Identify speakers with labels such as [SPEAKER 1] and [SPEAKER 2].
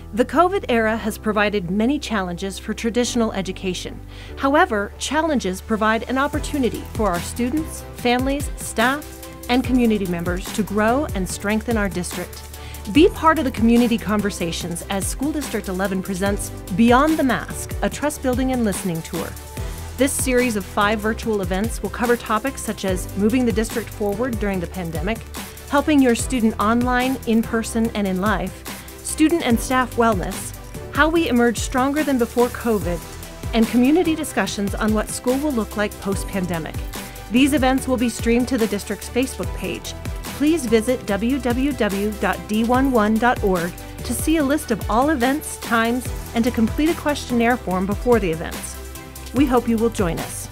[SPEAKER 1] The COVID era has provided many challenges for traditional education. However, challenges provide an opportunity for our students, families, staff, and community members to grow and strengthen our district. Be part of the community conversations as School District 11 presents Beyond the Mask, a trust building and listening tour. This series of 5 virtual events will cover topics such as moving the district forward during the pandemic, helping your student online, in person, and in life, student and staff wellness, how we emerge stronger than before COVID, and community discussions on what school will look like post-pandemic. These events will be streamed to the district's Facebook page. Please visit www.d11.org to see a list of all events, times, and to complete a questionnaire form before the events. We hope you will join us.